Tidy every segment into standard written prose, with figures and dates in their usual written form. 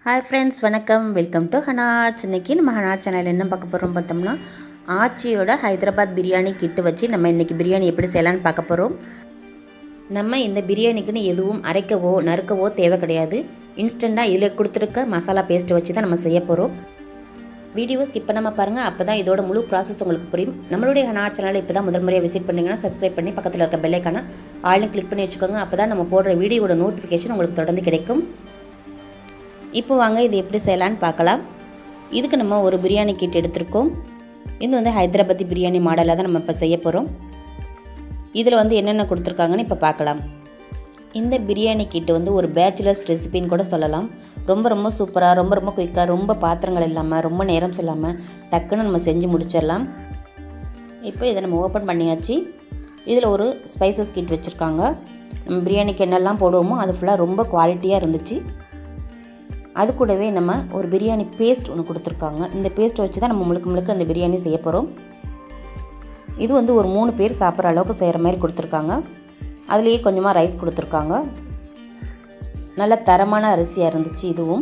Hi friends, வணக்கம். Welcome to ஹனார்ட்ஸ். இன்னைக்கு நம்ம ஹனார்ட் சேனல் என்ன பார்க்க போறோம் பார்த்தோம்னா ஆச்சியோட ஹைதராபாத் பிரியாணி கிட் வச்சு நம்ம இன்னைக்கு பிரியாணி எப்படி செய்யலாம்னு பார்க்க போறோம். நம்ம இந்த பிரியாணிக்குன்னு எதுவும் அரைக்கவோ நறுக்கவோ தேவை கிடையாது. இன்ஸ்டன்ட்டா இதிலே கொடுத்திருக்க மசாலா பேஸ்ட் வச்சு தான் நம்ம செய்ய போறோம். வீடியோ ஸ்கிப் பண்ணாம பாருங்க, அப்பதான் இதோட முழு process உங்களுக்கு புரியும். நம்மளுடைய ஹனார்ட் சேனலை இப்பதான் முதல் முறையா விசிட் பண்ணீங்கன்னா சப்ஸ்கிரைப் பண்ணி பக்கத்துல இருக்க பெல் ஐகானை ஆல்னு கிளிக் பண்ணி வச்சுக்கோங்க. அப்பதான் நம்ம போடுற வீடியோவோட நோட்டிஃபிகேஷன் உங்களுக்கு தொடர்ந்து கிடைக்கும். இப்போ வாங்க இது எப்படி செய்யலாம்னு பார்க்கலாம். இதுக்கு நம்ம ஒரு பிரியாணி கிட் எடுத்துருக்கோம். இது வந்து ஹைதராபாத்தி பிரியாணி மாடலாக தான் நம்ம இப்போ செய்ய போகிறோம். இதில் வந்து என்னென்ன கொடுத்துருக்காங்கன்னு இப்போ பார்க்கலாம். இந்த பிரியாணி கிட் வந்து ஒரு பேச்சுலர்ஸ் ரெசிபின்னு கூட சொல்லலாம். ரொம்ப சூப்பராக, ரொம்ப குயிக்காக, ரொம்ப பாத்திரங்கள் இல்லாமல், ரொம்ப நேரம் செல்லாமல் டக்குன்னு நம்ம செஞ்சு முடிச்சிடலாம். இப்போ இதை நம்ம ஓப்பன் பண்ணியாச்சு. இதில் ஒரு ஸ்பைசஸ் கிட் வச்சுருக்காங்க. நம்ம பிரியாணிக்கு என்னெல்லாம் போடுவோமோ அது ஃபுல்லாக ரொம்ப குவாலிட்டியாக இருந்துச்சு. அது கூடவே நம்ம ஒரு பிரியாணி பேஸ்ட் ஒன்று கொடுத்துருக்காங்க. இந்த பேஸ்ட்டை வச்சு தான் நம்ம முழுக்க அந்த பிரியாணி செய்ய போகிறோம். இது வந்து ஒரு 3 பேர் சாப்பிட்ற அளவுக்கு செய்கிற மாதிரி கொடுத்துருக்காங்க. அதுலேயே கொஞ்சமாக ரைஸ் கொடுத்துருக்காங்க. நல்ல தரமான அரிசியாக இருந்துச்சு இதுவும்.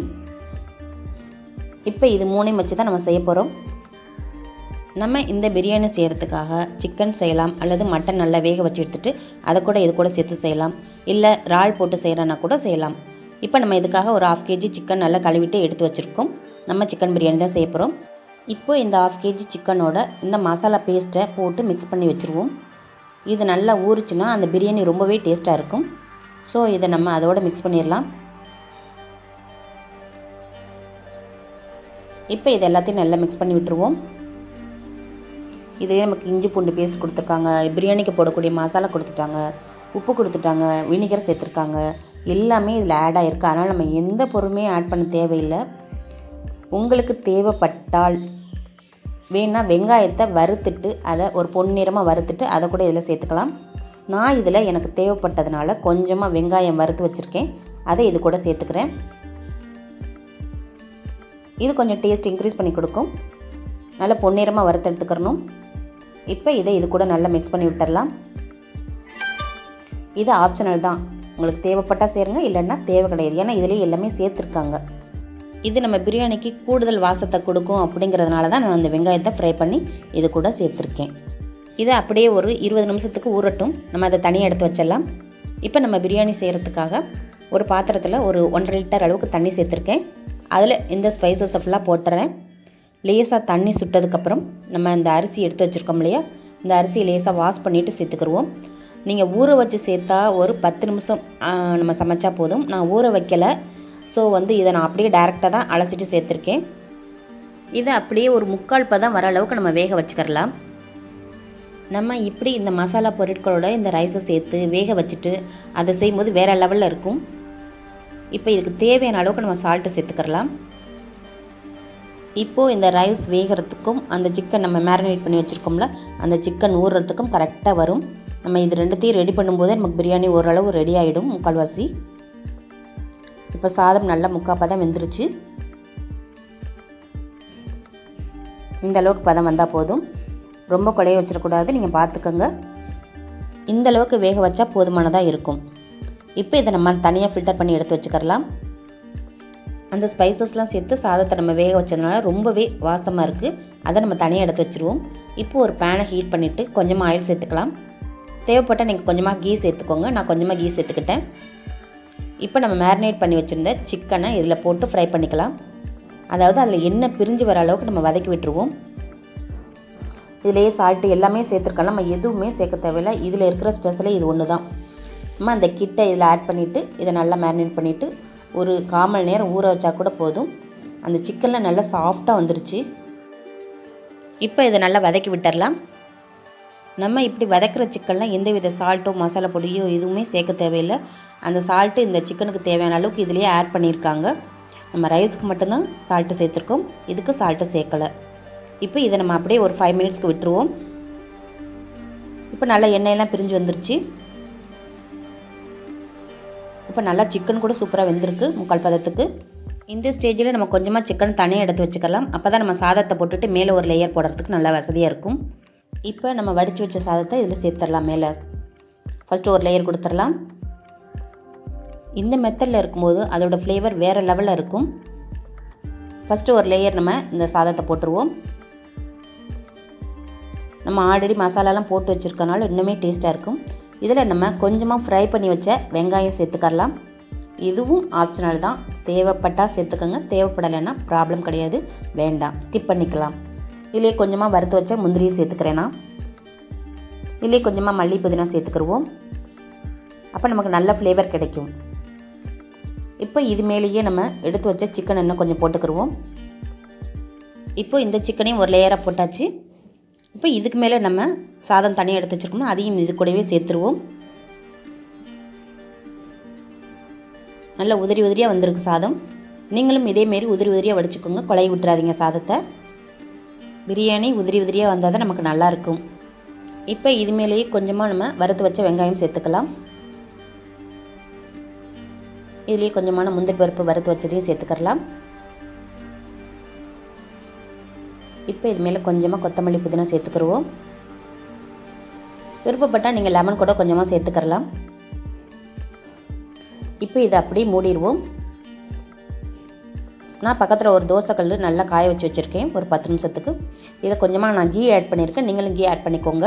இப்போ இது 3ஐயும் வச்சு தான் நம்ம செய்ய போகிறோம். நம்ம இந்த பிரியாணி செய்கிறதுக்காக சிக்கன் செய்யலாம், அல்லது மட்டன் நல்லா வேக வச்சு எடுத்துகிட்டு அதை கூட இது கூட சேர்த்து செய்யலாம், இல்லை இறால் போட்டு செய்கிறனா கூட செய்யலாம். இப்போ நம்ம இதுக்காக ஒரு 1/2 kg சிக்கன் நல்லா கழுவிட்டு எடுத்து வச்சுருக்கோம். நம்ம சிக்கன் பிரியாணி தான் செய்ய போகிறோம். இப்போ இந்த 1/2 kg சிக்கனோட இந்த மசாலா பேஸ்ட்டை போட்டு மிக்ஸ் பண்ணி வச்சுருவோம். இது நல்லா ஊறிச்சுன்னா அந்த பிரியாணி ரொம்பவே டேஸ்ட்டாக இருக்கும். ஸோ இதை நம்ம அதோட மிக்ஸ் பண்ணிடலாம். இப்போ இது எல்லாத்தையும் நல்லா மிக்ஸ் பண்ணி விட்டுருவோம். இதுவே நமக்கு இஞ்சி பூண்டு பேஸ்ட் கொடுத்துருக்காங்க, பிரியாணிக்கு போடக்கூடிய மசாலா கொடுத்துட்டாங்க, உப்பு கொடுத்துட்டாங்க, வினிகர் சேர்த்துருக்காங்க, எல்லாமே இதில் ஆட் ஆகிருக்கு. அதனால் நம்ம எந்த பொருளுமே ஆட் பண்ண தேவையில்லை. உங்களுக்கு தேவைப்பட்டால் வேணா வெங்காயத்தை வறுத்துட்டு அதை ஒரு பொன்னிறமாக வறுத்துட்டு அதை கூட இதில் சேர்த்துக்கலாம். நான் இதில் எனக்கு தேவைப்பட்டதுனால கொஞ்சமாக வெங்காயம் வறுத்து வச்சுருக்கேன், அதை இது கூட சேர்த்துக்கிறேன். இது கொஞ்சம் டேஸ்ட் இன்க்ரீஸ் பண்ணி கொடுக்கும். நல்லா பொன்னிறமாக வறுத்து எடுத்துக்கிறணும். இப்போ இதை இது கூட நல்லா மிக்ஸ் பண்ணி விட்டுடலாம். இது ஆப்ஷனல் தான், உங்களுக்கு தேவைப்பட்டால் சேருங்க, இல்லைன்னா தேவை கிடையாது. ஏன்னா இதிலே எல்லாமே சேர்த்துருக்காங்க. இது நம்ம பிரியாணிக்கு கூடுதல் வாசத்தை கொடுக்கும் அப்படிங்கிறதுனால தான் நான் அந்த வெங்காயத்தை ஃப்ரை பண்ணி இது கூட சேர்த்துருக்கேன். இதை அப்படியே ஒரு 20 நிமிஷத்துக்கு ஊறட்டும். நம்ம அதை தனியாக எடுத்து வச்சிடலாம். இப்போ நம்ம பிரியாணி செய்கிறதுக்காக ஒரு பாத்திரத்தில் ஒரு 1.5 லிட்டர் அளவுக்கு தண்ணி சேர்த்துருக்கேன். அதில் இந்த ஸ்பைசஸை ஃபுல்லாக போட்டுறேன். லேசாக தண்ணி சுட்டதுக்கப்புறம் நம்ம இந்த அரிசி எடுத்து வச்சுருக்கோம் இல்லையா, இந்த அரிசியை லேசாக வாஷ் பண்ணிவிட்டு சேர்த்துக்கிடுவோம். நீங்கள் ஊற வச்சு சேர்த்தா ஒரு 10 நிமிஷம் நம்ம சமைச்சா போதும். நான் ஊற வைக்கலை. ஸோ வந்து இதை நான் அப்படியே டைரெக்டாக தான் அலசிட்டு சேர்த்துருக்கேன். இதை அப்படியே ஒரு 3/4 பதம் வர அளவுக்கு நம்ம வேக வச்சுக்கிறலாம். நம்ம இப்படி இந்த மசாலா பொருட்களோட இந்த ரைஸை சேர்த்து வேக வச்சுட்டு அதை செய்யும்போது வேறு லெவலில் இருக்கும். இப்போ இதுக்கு தேவையான அளவுக்கு நம்ம சால்ட்டு சேர்த்துக்கிறலாம். இப்போது இந்த ரைஸ் வேகிறதுக்கும் அந்த சிக்கன் நம்ம மேரினேட் பண்ணி வச்சுருக்கோம்ல அந்த சிக்கன் ஊறுறதுக்கும் கரெக்டாக வரும். நம்ம இது ரெண்டுத்தையும் ரெடி பண்ணும்போதே நமக்கு பிரியாணி ஓரளவு ரெடி ஆகிடும், 3/4வாசி. இப்போ சாதம் நல்லா 3/4 பதம் வெந்துருச்சு. இந்த அளவுக்கு பதம் வந்தால் போதும், ரொம்ப குழைய வச்சிடக்கூடாது. நீங்கள் பார்த்துக்கோங்க, இந்த அளவுக்கு வேக வச்சா போதுமானதாக இருக்கும். இப்போ இதை நம்ம தனியாக ஃபில்டர் பண்ணி எடுத்து வச்சுக்கலாம். அந்த ஸ்பைசஸ்லாம் சேர்த்து சாதத்தை நம்ம வேக வச்சதுனால ரொம்பவே வாசமாக இருக்குது. அதை நம்ம தனியாக எடுத்து வச்சுருவோம். இப்போ ஒரு பேனை ஹீட் பண்ணிவிட்டு கொஞ்சமாக ஆயில் சேர்த்துக்கலாம். தேவைப்பட்டால் நீங்கள் கொஞ்சமாக கீ சேர்த்துக்கோங்க. நான் கொஞ்சமாக கீ சேர்த்துக்கிட்டேன். இப்போ நம்ம மேரினேட் பண்ணி வச்சுருந்த சிக்கனை இதில் போட்டு ஃப்ரை பண்ணிக்கலாம். அதாவது அதில் எண்ணெய் பிரிஞ்சு வர அளவுக்கு நம்ம வதக்கி விட்டுருவோம். இதிலேயே சால்ட்டு எல்லாமே சேர்த்துருக்கலாம். நம்ம எதுவுமே சேர்க்க தேவையில்லை. இதில் இருக்கிற ஸ்பெஷலே இது ஒன்று தான். நம்ம அந்த கிட்டை இதில் ஆட் பண்ணிவிட்டு இதை நல்லா மேரினேட் பண்ணிவிட்டு ஒரு 1/4 மணி நேரம் ஊற வச்சா கூட போதும். அந்த சிக்கனில் நல்லா சாஃப்டாக வந்துருச்சு. இப்போ இதை நல்லா வதக்கி விட்டுடலாம். நம்ம இப்படி வதக்கிற சிக்கன்லாம் எந்தவித சால்ட்டோ மசாலா பொடியோ எதுவுமே சேர்க்க தேவையில்லை. அந்த சால்ட்டு இந்த சிக்கனுக்கு தேவையான அளவுக்கு இதிலேயே ஆட் பண்ணியிருக்காங்க. நம்ம ரைஸுக்கு மட்டும்தான் சால்ட்டு சேர்த்துருக்கோம், இதுக்கு சால்ட்டு சேர்க்கலை. இப்போ இதை நம்ம அப்படியே ஒரு 5 மினிட்ஸ்க்கு விட்டுருவோம். இப்போ நல்லா எண்ணெயெல்லாம் பிரிஞ்சு வந்துருச்சு. இப்போ நல்லா சிக்கன் கூட சூப்பராக வெந்திருக்கு 3/4 பதத்துக்கு. இந்த ஸ்டேஜில் நம்ம கொஞ்சமாக சிக்கன் தனியாக எடுத்து வச்சுக்கலாம். அப்போ தான் நம்ம சாதத்தை போட்டுட்டு மேலே ஒரு லேயர் போடுறதுக்கு நல்லா வசதியாக இருக்கும். இப்போ நம்ம வடித்து வச்ச சாதத்தை இதில் சேர்த்துடலாம். மேலே ஃபஸ்ட்டு ஒரு லேயர் கொடுத்துடலாம். இந்த மெத்தடில் இருக்கும்போது அதோட ஃப்ளேவர் வேறு லெவலில் இருக்கும். ஃபஸ்ட்டு ஒரு லேயர் நம்ம இந்த சாதத்தை போட்டுருவோம். நம்ம ஆல்ரெடி மசாலாலாம் போட்டு வச்சுருக்கனால இன்னுமே டேஸ்ட்டாக இருக்கும். இதில் நம்ம கொஞ்சமாக ஃப்ரை பண்ணி வச்ச வெங்காயம் சேர்த்துக்கலாம். இதுவும் ஆப்ஷனல் தான், தேவைப்பட்டால் சேர்த்துக்கோங்க, தேவைப்படலைன்னா ப்ராப்ளம் கிடையாது, வேண்டாம் ஸ்கிப் பண்ணிக்கலாம். இதிலே கொஞ்சமாக வறுத்து வச்ச முந்திரியும் சேர்த்துக்கிறேன்னா, இதிலே கொஞ்சமாக மல்லி புதினா சேர்த்துக்கிடுவோம். அப்போ நமக்கு நல்ல ஃப்ளேவர் கிடைக்கும். இப்போ இது மேலேயே நம்ம எடுத்து வச்ச சிக்கன் இன்னும் கொஞ்சம் போட்டுக்கிடுவோம். இப்போ இந்த சிக்கனையும் ஒரு லேயராக போட்டாச்சு. இப்போ இதுக்கு மேலே நம்ம சாதம் தனியாக எடுத்து வச்சுருக்கோம்னா அதையும் இது கூடவே சேர்த்துருவோம். நல்லா உதிரி உதிரியாக வந்திருக்கு சாதம். நீங்களும் இதேமாரி உதிரி உதிரியாக வடிச்சுக்கோங்க, கொலை விட்டுறாதீங்க சாதத்தை. பிரியாணி உதிரி உதிரியாக வந்தால் தான் நமக்கு நல்லாயிருக்கும். இப்போ இது மேலேயே கொஞ்சமாக நம்ம வறுத்து வச்ச வெங்காயம் சேர்த்துக்கலாம். இதுலேயே கொஞ்சமான முந்திரி பருப்பு வறுத்து வச்சதையும் சேர்த்துக்கலாம். இப்போ இது மேலே கொஞ்சமாக கொத்தமல்லி புதினா சேர்த்துக்கிடுவோம். விருப்பப்பட்டால் நீங்கள் லெமன் கூட கொஞ்சமாக சேர்த்துக்கலாம். இப்போ இதை அப்படியே மூடிடுவோம். நான் பக்கத்தில் ஒரு தோசைக்கல் நல்லா காய வச்சு வச்சுருக்கேன் ஒரு 10 நிமிஷத்துக்கு. இதை கொஞ்சமாக நான் கீ ஆட் பண்ணியிருக்கேன், நீங்களும் கீ ஆட் பண்ணிக்கோங்க.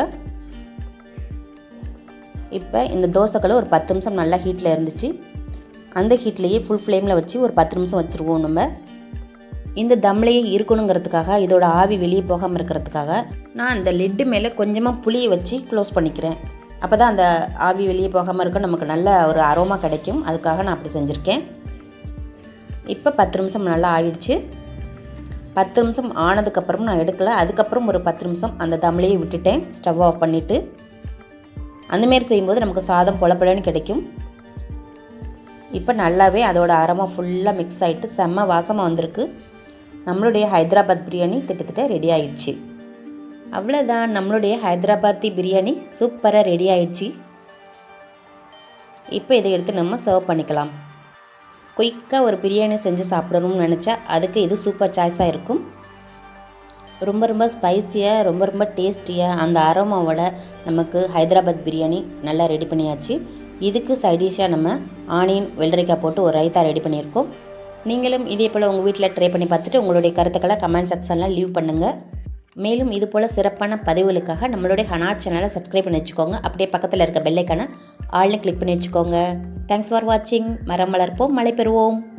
இப்போ இந்த தோசைக்கல் ஒரு 10 நிமிஷம் நல்லா ஹீட்டில் இருந்துச்சு. அந்த ஹீட்லேயே ஃபுல் ஃப்ளேமில் வச்சு ஒரு 10 நிமிஷம் வச்சுருவோம். நம்ம இந்த தம்லேயே இருக்கணுங்கிறதுக்காக, இதோட ஆவி வெளியே போகாமல் இருக்கிறதுக்காக நான் இந்த லிட்டு மேலே கொஞ்சமாக புளியை வச்சு க்ளோஸ் பண்ணிக்கிறேன். அப்போ தான் அந்த ஆவி வெளியே போகாமல் இருக்கும், நமக்கு நல்ல ஒரு அரோமா கிடைக்கும். அதுக்காக நான் அப்படி செஞ்சுருக்கேன். இப்போ 10 நிமிஷம் நல்லா ஆயிடுச்சு. 10 நிமிஷம் ஆனதுக்கப்புறம் நான் எடுக்கலை. அதுக்கப்புறம் ஒரு 10 நிமிஷம் அந்த தம்லேயே விட்டுட்டேன், ஸ்டவ் ஆஃப் பண்ணிவிட்டு. அந்தமாரி செய்யும்போது நமக்கு சாதம் பொலப்பொலன்னு கிடைக்கும். இப்போ நல்லாவே அதோட அரோமா ஃபுல்லாக மிக்ஸ் ஆகிட்டு செம்ம வாசமாக வந்திருக்கு. நம்மளுடைய ஹைதராபாத் பிரியாணி கிட்டத்தட்ட ரெடி ஆயிடுச்சு. அவ்வளோதான், நம்மளுடைய ஹைதராபாத்தி பிரியாணி சூப்பராக ரெடி ஆயிடுச்சு. இப்போ இதை எடுத்து நம்ம சர்வ் பண்ணிக்கலாம். குயிக்காக ஒரு பிரியாணி செஞ்சு சாப்பிடணும்னு நினச்சா அதுக்கு இது சூப்பர் சாய்ஸாக இருக்கும். ரொம்ப ரொம்ப ஸ்பைஸியாக, ரொம்ப ரொம்ப டேஸ்டியாக அந்த அரோமாவோட நமக்கு ஹைதராபாத் பிரியாணி நல்லா ரெடி பண்ணியாச்சு. இதுக்கு சைடிஷாக நம்ம ஆனியன் வெள்ளரிக்காய் போட்டு ஒரு ரைத்தா ரெடி பண்ணியிருக்கோம். நீங்களும் இதே போல் உங்கள் வீட்டில் ட்ரை பண்ணி பார்த்துட்டு உங்களுடைய கருத்துக்களை கமெண்ட் செக்ஷனில் லீவ் பண்ணுங்கள். மேலும் இது போல் சிறப்பான பதிவுகளுக்காக நம்மளுடைய ஹனாட் சேனலை சப்ஸ்கிரைப் பண்ணி வச்சுக்கோங்க. அப்படியே பக்கத்தில் இருக்க பெல் ஐக்கானை ஆல்னு கிளிக் பண்ணி வச்சுக்கோங்க. தேங்க்ஸ் ஃபார் வாட்சிங். மரம் வளர்ப்போம், மழை பெறுவோம்.